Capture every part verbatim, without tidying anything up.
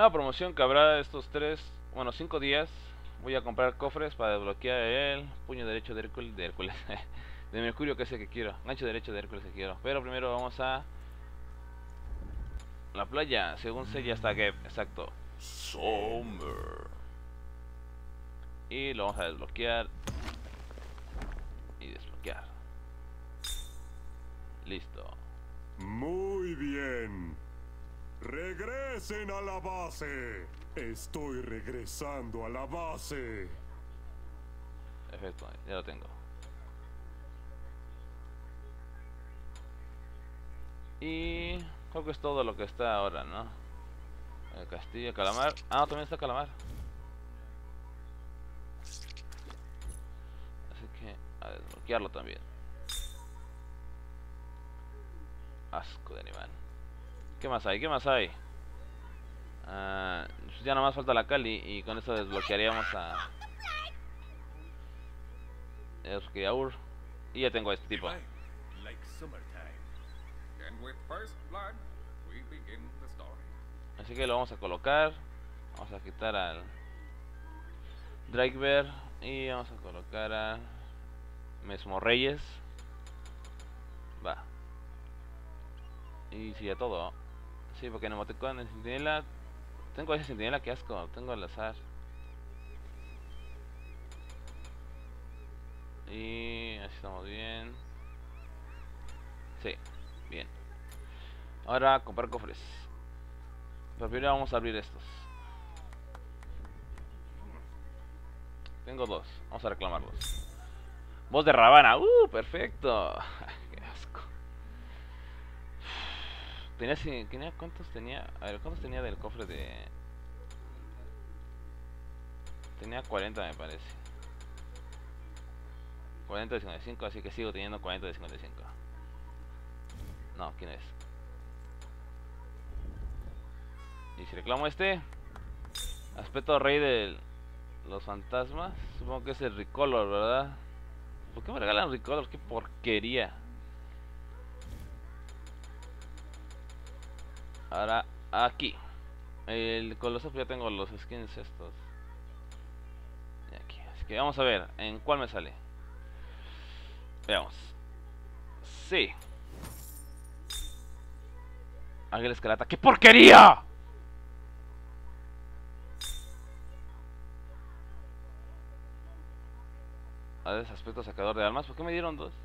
nueva promoción que habrá estos tres, bueno, cinco días. Voy a comprar cofres para desbloquear el puño derecho de Hércules, de Hércules, de Mercurio, que es el que quiero. Gancho derecho de Hércules que quiero. Pero primero vamos a la playa, según sé ya está Geb, exacto. Summer. Y lo vamos a desbloquear. Y desbloquear. Listo. Muy bien. Regresen a la base. Estoy regresando a la base. Perfecto, ya lo tengo. Y creo que es todo lo que está ahora, ¿no? El castillo, calamar. Ah, no, también está calamar. Así que a desbloquearlo también. Asco de animal. ¿Qué más hay? ¿Qué más hay? Uh, ya nada más falta la Cali y con eso desbloquearíamos a Erkiaur. Y ya tengo a este tipo. Así que lo vamos a colocar. Vamos a quitar al Drakebear y vamos a colocar a Mesmo Reyes. Va. Y sigue todo. Sí, porque en emoticón, en Centinela. Tengo ese Centinela, que asco. Tengo al azar. Y así estamos bien. Sí, bien. Ahora comprar cofres. Pero primero vamos a abrir estos. Tengo dos. Vamos a reclamarlos. Voz de Ravana. Uh, perfecto. Qué asco. Tenía, tenía ¿cuántos tenía? A ver, ¿cuántos tenía del cofre de...? Tenía cuarenta, me parece. cuarenta de cincuenta y cinco, así que sigo teniendo cuarenta de cincuenta y cinco. No, ¿quién es? Y si reclamo este aspecto rey de los fantasmas, supongo que es el Recolor, ¿verdad? ¿Por qué me regalan Recolor? ¡Qué porquería! Ahora, aquí el Coloso, ya tengo los skins estos. Y aquí, así que vamos a ver en cuál me sale. Veamos. Sí. Águila Escarlata. ¡Qué porquería! A ver, aspecto sacador de almas. ¿Por qué me dieron dos?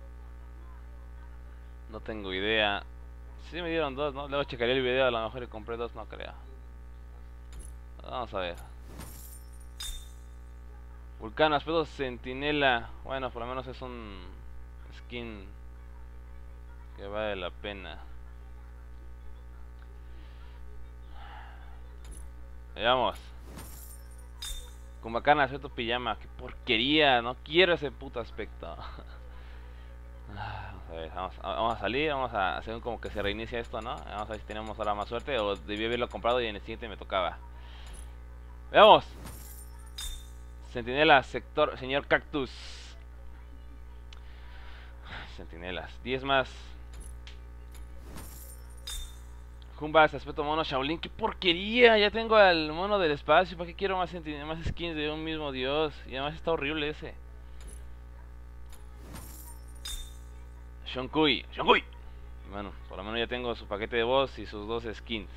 No tengo idea. Sí me dieron dos, ¿no? Luego checaré el video, a lo mejor y compré dos, no creo. Vamos a ver. Vulcano, aspecto centinela. Bueno, por lo menos es un skin que vale la pena. Veamos. Con bacana, aspecto pijama. Qué porquería, no quiero ese puto aspecto. Vamos a ver, vamos, vamos a salir, vamos a hacer como que se reinicia esto, ¿no? Vamos a ver si tenemos ahora más suerte o debí haberlo comprado y en el siguiente me tocaba. Veamos. Centinela, sector, señor Cactus. Centinelas, diez más. Jumbas, aspecto mono, Shaolin, qué porquería. Ya tengo al mono del espacio. ¿Para qué quiero más, más skins de un mismo dios? Y además está horrible ese. Shonkui, Shonkui. Bueno, por lo menos ya tengo su paquete de voz y sus dos skins.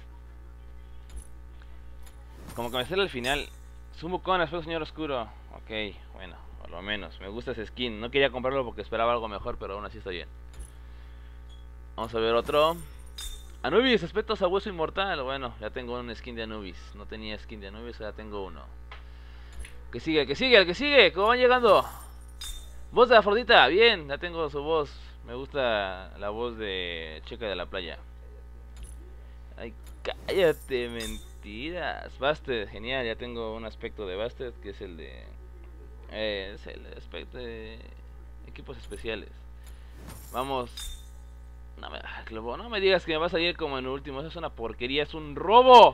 Como que me sale al final. Sumbukon, aspecto señor oscuro. Ok, bueno, por lo menos. Me gusta ese skin. No quería comprarlo porque esperaba algo mejor, pero aún así está bien. Vamos a ver otro. Anubis, aspecto sabueso inmortal. Bueno, ya tengo un skin de Anubis. No tenía skin de Anubis, ahora tengo uno. Que sigue, que sigue, el que sigue. ¿Cómo van llegando? Voz de Afrodita, bien, ya tengo su voz. Me gusta la voz de Chica de la Playa. Ay, cállate, mentiras. Bastet, genial, ya tengo un aspecto de Bastet, que es el de... Eh, es el aspecto de equipos especiales. Vamos. No me, no me digas que me vas a ir como en último. Eso es una porquería, es un robo.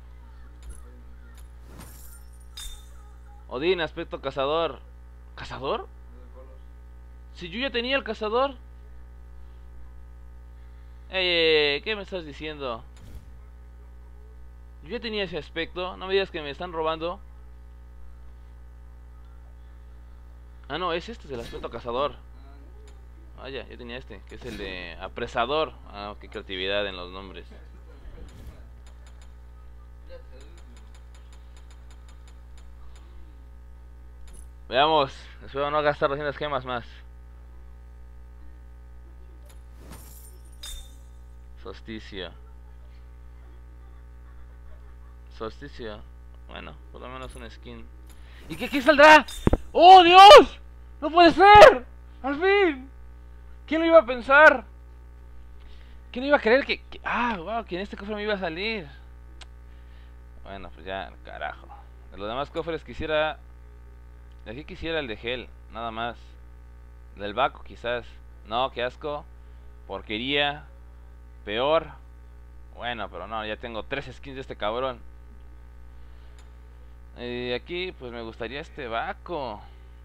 Odín, aspecto cazador. ¿Cazador? Si yo ya tenía el cazador. Ey, ey, ey, ¿qué me estás diciendo? Yo ya tenía ese aspecto. No me digas que me están robando. Ah, no, es este, es el aspecto cazador. Vaya, yo tenía este, que es el de apresador. Ah, qué creatividad en los nombres. Veamos, espero no gastar doscientas gemas más. Solsticio. Solsticio. Bueno, por lo menos un skin. ¿Y qué, qué saldrá? ¡Oh, Dios! ¡No puede ser! ¡Al fin! ¿Quién lo iba a pensar? ¿Quién iba a creer que, que... Ah, wow, que en este cofre me iba a salir? Bueno, pues ya, carajo. De los demás cofres quisiera... De aquí quisiera el de Hell, nada más. Del Baco quizás. No, qué asco. Porquería. Peor. Bueno, pero no, ya tengo tres skins de este cabrón. Y aquí pues me gustaría este Baco.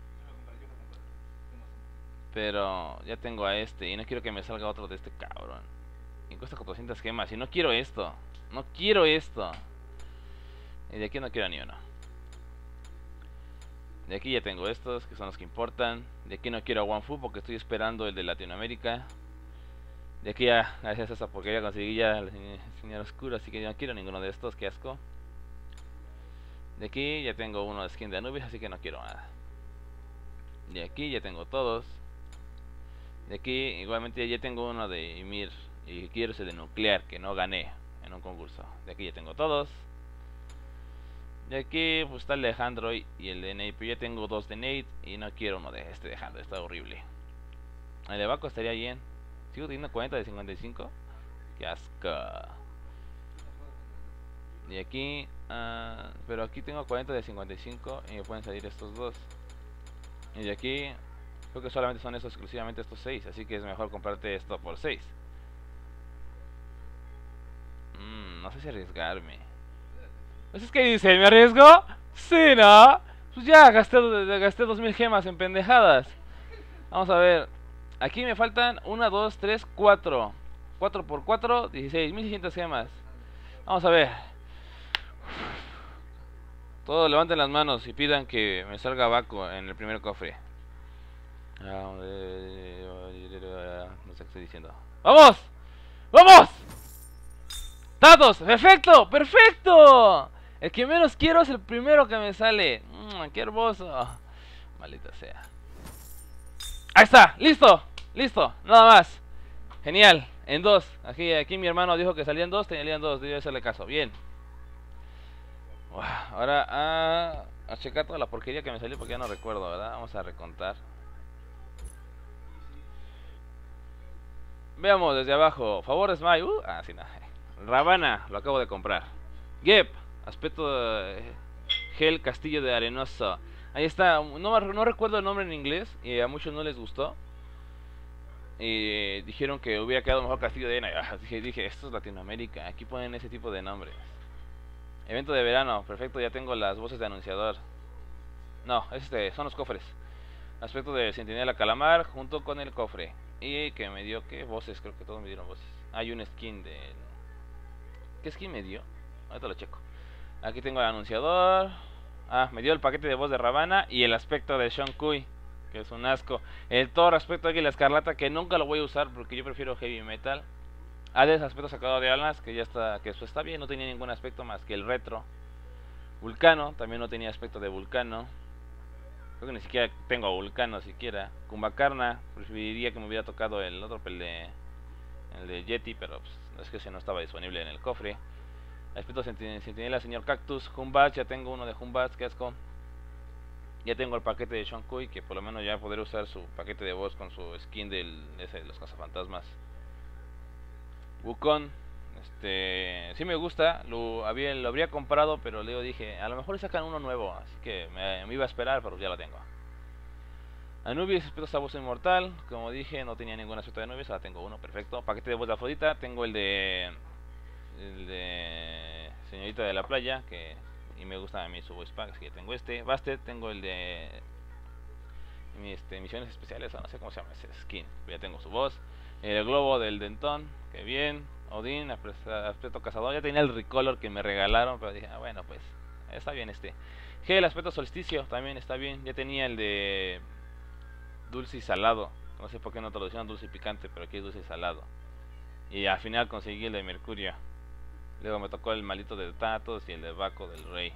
Pero ya tengo a este y no quiero que me salga otro de este cabrón. Y cuesta cuatrocientas gemas y no quiero esto. No quiero esto. Y de aquí no quiero ni uno. De aquí ya tengo estos, que son los que importan. De aquí no quiero a Wanfu porque estoy esperando el de Latinoamérica. De aquí ya, gracias a esa porquería conseguí ya el señor oscuro, así que ya no quiero ninguno de estos, que asco. De aquí ya tengo uno de skin de Anubis, así que no quiero nada. De aquí ya tengo todos. De aquí igualmente ya tengo uno de Ymir. Y quiero ese de nuclear, que no gané en un concurso. De aquí ya tengo todos. De aquí pues está el de Android y el de Nate, pero ya tengo dos de Nate y no quiero uno de este de Android, está horrible. El de Baco estaría bien. Sigo teniendo cuarenta de cincuenta y cinco. Qué asco. Y aquí uh, pero aquí tengo cuarenta de cincuenta y cinco y me pueden salir estos dos. Y de aquí creo que solamente son estos, exclusivamente estos seis, así que es mejor comprarte esto por seis. mm, No sé si arriesgarme. ¿Eso es que dice? ¿Me arriesgo? Sí, ¿no? Pues ya gasté, gasté dos mil gemas en pendejadas. Vamos a ver. Aquí me faltan uno, dos, tres, cuatro. cuatro por cuatro, dieciséis mil seiscientas gemas. Vamos a ver. Todos levanten las manos y pidan que me salga Baco en el primer cofre. No sé qué estoy diciendo. ¡Vamos! ¡Vamos! ¡Dados! ¡Perfecto! ¡Perfecto! El que menos quiero es el primero que me sale. Mmm, ¡qué hermoso! Maldita sea. ¡Ahí está! ¡Listo! ¡Listo! Nada más. Genial. En dos. Aquí, aquí mi hermano dijo que salían dos. Tenían dos. Debía hacerle caso. Bien. Ahora a, a checar toda la porquería que me salió porque ya no recuerdo, ¿verdad? Vamos a recontar. Veamos desde abajo. Favor de Smile. Uh, ah, sí, no. Ravana, lo acabo de comprar. Gep, aspecto de Hell, castillo de arenoso. Ahí está, no, no recuerdo el nombre en inglés y a muchos no les gustó. Y dijeron que hubiera quedado mejor castillo de arena. Dije, dije, esto es Latinoamérica, aquí ponen ese tipo de nombres. Evento de verano, perfecto, ya tengo las voces de anunciador. No, este, son los cofres. Aspecto de Centinela Calamar junto con el cofre. Y que me dio, ¿qué? Voces, creo que todos me dieron voces. Hay un skin de... ¿Qué skin me dio? Ahorita lo checo. Aquí tengo el anunciador. Ah, me dio el paquete de voz de Ravana y el aspecto de Sean Kui, que es un asco. El Thor aspecto de Águila Escarlata, que nunca lo voy a usar porque yo prefiero heavy metal. Hades aspecto sacado de Alas, que ya está, que eso está bien, no tenía ningún aspecto más que el retro. Vulcano, también no tenía aspecto de Vulcano. Creo que ni siquiera tengo a Vulcano siquiera. Kumbakarna, preferiría que me hubiera tocado el otro, el de, el de Yeti, pero pues, es que ese no estaba disponible en el cofre. Aspecto Centinela, señor Cactus. Humbats, ya tengo uno de Humbats, que asco. Ya tengo el paquete de Sean Kui, que por lo menos ya poder usar su paquete de voz con su skin del, ese de los cazafantasmas. Wukong, este, sí me gusta, lo, había, lo habría comprado, pero luego dije, a lo mejor sacan uno nuevo, así que me, me iba a esperar, pero ya lo tengo. Anubis, aspecto esta voz inmortal, como dije, no tenía ningún aspecto de Anubis, ahora tengo uno, perfecto. Paquete de voz de Afrodita, tengo el de, el de Señorita de la Playa, que y me gusta a mí su voice pack, así que tengo este. Bastet, tengo el de mi, este, misiones especiales, no sé cómo se llama ese skin, ya tengo su voz. El globo del Dentón, que bien. Odín, aspecto cazador. Ya tenía el recolor que me regalaron, pero dije, ah, bueno, pues está bien este. G, el aspecto solsticio, también está bien. Ya tenía el de dulce y salado. No sé por qué no traducieron dulce y picante, pero aquí es dulce y salado. Y al final conseguí el de Mercurio. Luego me tocó el malito de Tatos y el de Baco del Rey.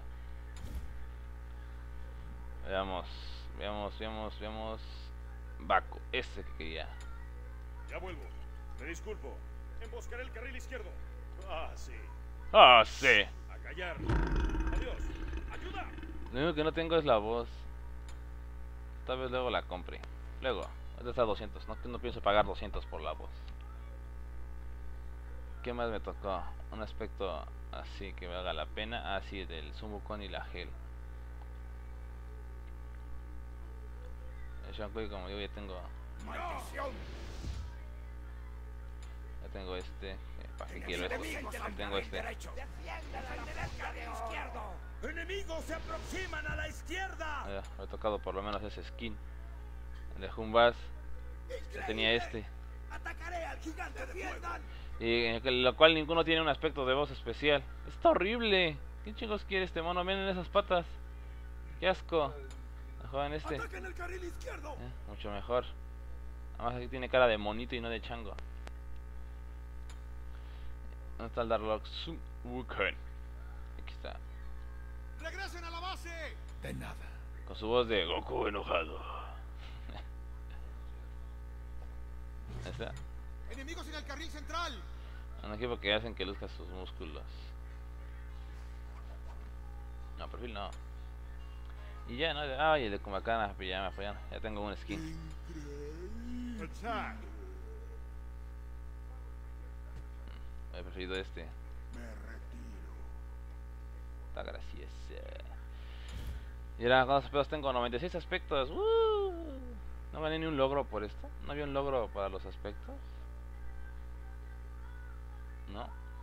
Veamos, veamos, veamos, veamos. Baco, ese que quería. Ya vuelvo. Me disculpo. Emboscaré el carril izquierdo. Ah, sí. Ah, sí. A callar. Adiós. ¡Ayuda! Lo único que no tengo es la voz. Tal vez luego la compre. Luego, esta está a doscientos. No, no pienso pagar doscientos por la voz. ¿Qué más me tocó? Un aspecto así que me haga la pena. Ah, sí, del Summocon y la Gel. El Shankui, como yo ya tengo. ¡Maldición! Ya tengo este. Eh, ¿Para qué quiero este? Ya tengo este. ¡Enemigos se aproximan a la izquierda! Ah, me he tocado por lo menos ese skin. El de Jumbas. Ya tenía este. ¡Atacaré al gigante de fuego! Y en lo cual ninguno tiene un aspecto de voz especial. Está horrible. ¿Qué chingos quiere este mono? Miren esas patas. Qué asco. Joder, este. ¡Ataquen el carril izquierdo! Eh, mucho mejor. Además aquí tiene cara de monito y no de chango. ¿Dónde está el Darlock? Summocon. Aquí está. ¡Regresen a la base! De nada. Con su voz de Goku enojado. Ahí está. ¡Enemigos en el carril central! Un equipo que hacen que luzca sus músculos. No, perfil no. Y ya, ¿no? Ay, el de Kumakana, pues ya me apoyan. Ya tengo un skin. Attack. He preferido este. Me retiro. Está gracioso. Y ahora, ¿cuántos aspectos tengo? noventa y seis aspectos. ¡Uh! No gané ni un logro por esto. ¿No había un logro para los aspectos? No.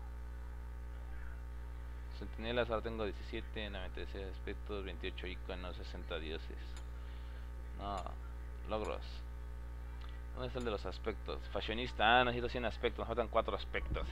Centinelas, ahora tengo diecisiete, noventa y seis aspectos, veintiocho iconos, sesenta dioses. No, logros. ¿Dónde está el de los aspectos? Fashionista, ah, necesito cien aspectos, me faltan cuatro aspectos.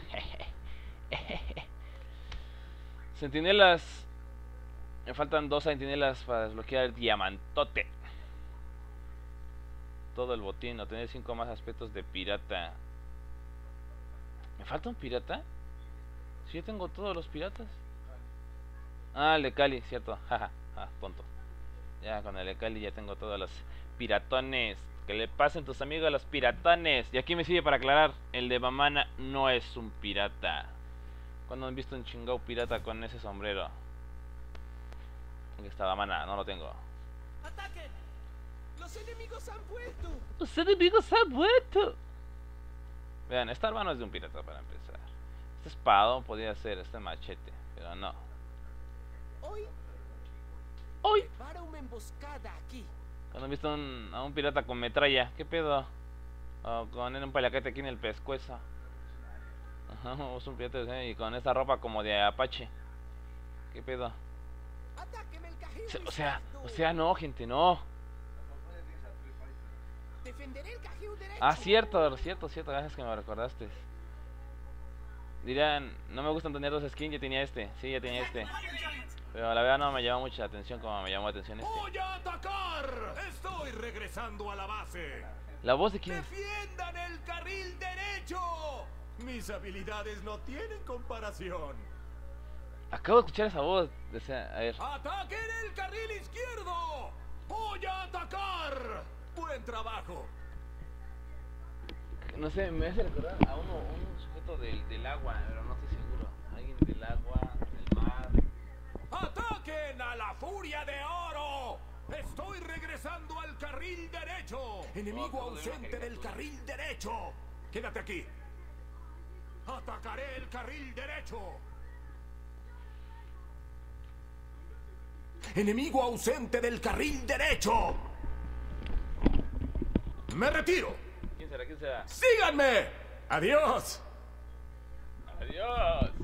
Centinelas. Me faltan dos centinelas para desbloquear el diamantote. Todo el botín, o tener cinco más aspectos de pirata. ¿Me falta un pirata? Si yo tengo todos los piratas. Ah, el de Cali, cierto. Jaja, ah, tonto. Ya con el de Cali ya tengo todos los piratones. Que le pasen tus amigos a los piratones. Y aquí me sigue para aclarar, el de Mamana no es un pirata. ¿Cuándo han visto un chingado pirata con ese sombrero? Aquí está Mamana, no lo tengo. ¡Ataquen! ¡Los enemigos han vuelto! ¡Los enemigos han vuelto! Vean, esta arma no es de un pirata para empezar. Este espadón podría ser, este machete, pero no. Hoy, ¡Hoy! para una emboscada aquí. Cuando han visto un, a un pirata con metralla, ¿qué pedo? O con un palacate aquí en el pescuezo. Ajá, es un pirata, ¿eh? Y con esta ropa como de Apache. ¿Qué pedo? ¡Atáqueme el carril O sea, izquierdo! o sea, no, gente, no. Defenderé el carril derecho. Ah, cierto, cierto, cierto, gracias que me recordaste. Dirán, no me gustan tener dos skins, ya tenía este, sí, ya tenía este. Pero la verdad no me llamó mucha atención como me llamó la atención este. ¡Voy a atacar! Estoy regresando a la base. ¿La voz de quién es? ¡Defiendan el carril derecho! Mis habilidades no tienen comparación. Acabo de escuchar esa voz, o sea, a ver. ¡Ataquen el carril izquierdo! ¡Voy a atacar! ¡Buen trabajo! No sé, me hace recordar a uno, un sujeto del, del agua, pero no estoy seguro. Alguien del agua, del mar. ¡Ataquen a la furia de oro! ¡Estoy regresando al carril derecho! ¡Enemigo Oh, ausente del carril derecho! ¡Quédate aquí! ¡Atacaré el carril derecho! ¡Enemigo ausente del carril derecho! ¡Me retiro! ¿Quién será? ¿Quién será? ¡Síganme! ¡Adiós! ¡Adiós!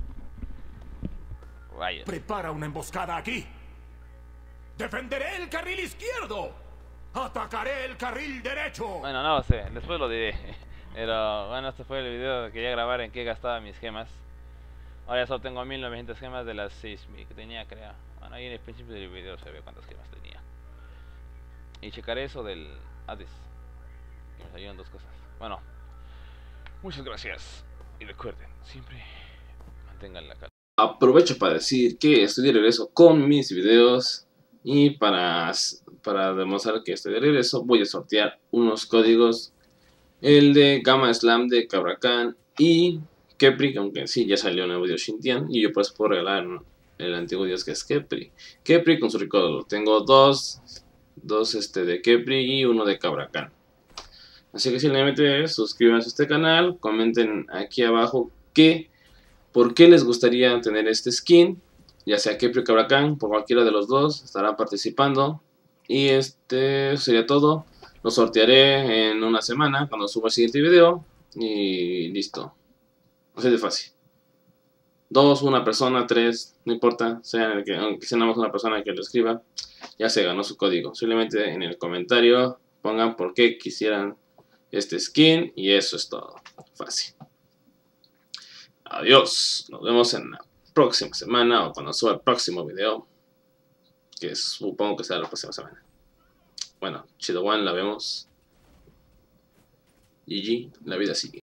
Rayos. Prepara una emboscada aquí. ¡Defenderé el carril izquierdo! ¡Atacaré el carril derecho! Bueno, no lo sé, después lo diré. Pero bueno, este fue el video que quería grabar en qué gastaba mis gemas. Ahora ya solo tengo mil novecientas gemas de las seis mil que tenía, creo. Bueno, ahí en el principio del video se ve cuántas gemas tenía. Y checaré eso del Hades, que me salieron dos cosas. Bueno, muchas gracias. Y recuerden, siempre mantengan la calma. Aprovecho para decir que estoy de regreso con mis videos. Y para, para demostrar que estoy de regreso, voy a sortear unos códigos. El de Gamma Slam de Cobra Khan y Khepri, aunque sí ya salió en el video Xintian. Y yo pues puedo regalar el antiguo dios que es Khepri. Khepri con su recuerdo. Tengo dos, dos este, de Khepri y uno de Cobra Khan. Así que simplemente suscríbanse a este canal. Comenten aquí abajo que por qué les gustaría tener este skin. Ya sea Khepri o Cobra Khan, por cualquiera de los dos estarán participando. Y este sería todo. Lo sortearé en una semana cuando suba el siguiente video. Y listo. Así de fácil. Dos, una persona, tres, no importa. Sea el que, aunque sea nada más una persona que lo escriba, ya se ganó su código. Simplemente en el comentario pongan por qué quisieran este skin. Y eso es todo. Fácil. Adiós. Nos vemos en la próxima semana o cuando suba el próximo video, que supongo que será la próxima semana. Bueno, Chido One, la vemos. G G, la vida sigue.